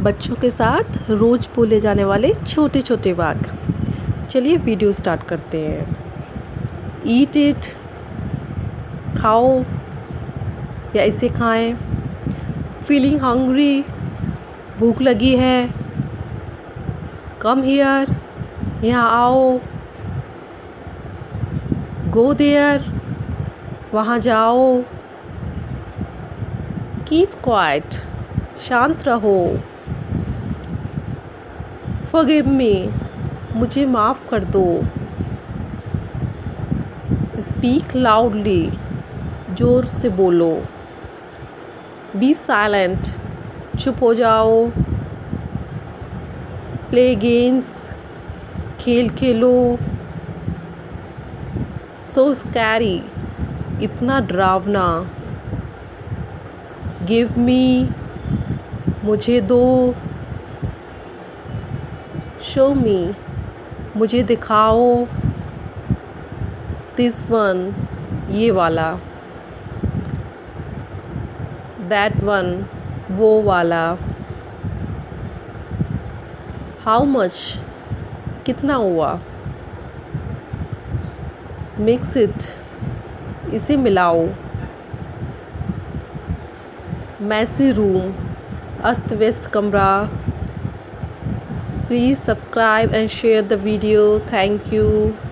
बच्चों के साथ रोज़ बोले जाने वाले छोटे छोटे वाक्य। चलिए वीडियो स्टार्ट करते हैं। ईट इट, खाओ या इसे खाएं। फीलिंग हंग्री, भूख लगी है। कम हियर, यहाँ आओ। गो देयर, वहाँ जाओ। कीप क्वाइट, शांत रहो। फॉरगिव मी, मुझे माफ़ कर दो। स्पीक लाउडली, ज़ोर से बोलो। बी साइलेंट, चुप हो जाओ। प्ले गेम्स, खेल खेलो। सो स्कैरी, इतना डरावना। गिव मी, मुझे दो। शो मी, मुझे दिखाओ। दिस वन, ये वाला। दैट वन, वो वाला। हाउ मच, कितना हुआ। मिक्स इट, इसे मिलाओ। मैसी रूम, अस्त व्यस्त कमरा। Please subscribe and share the video. Thank you.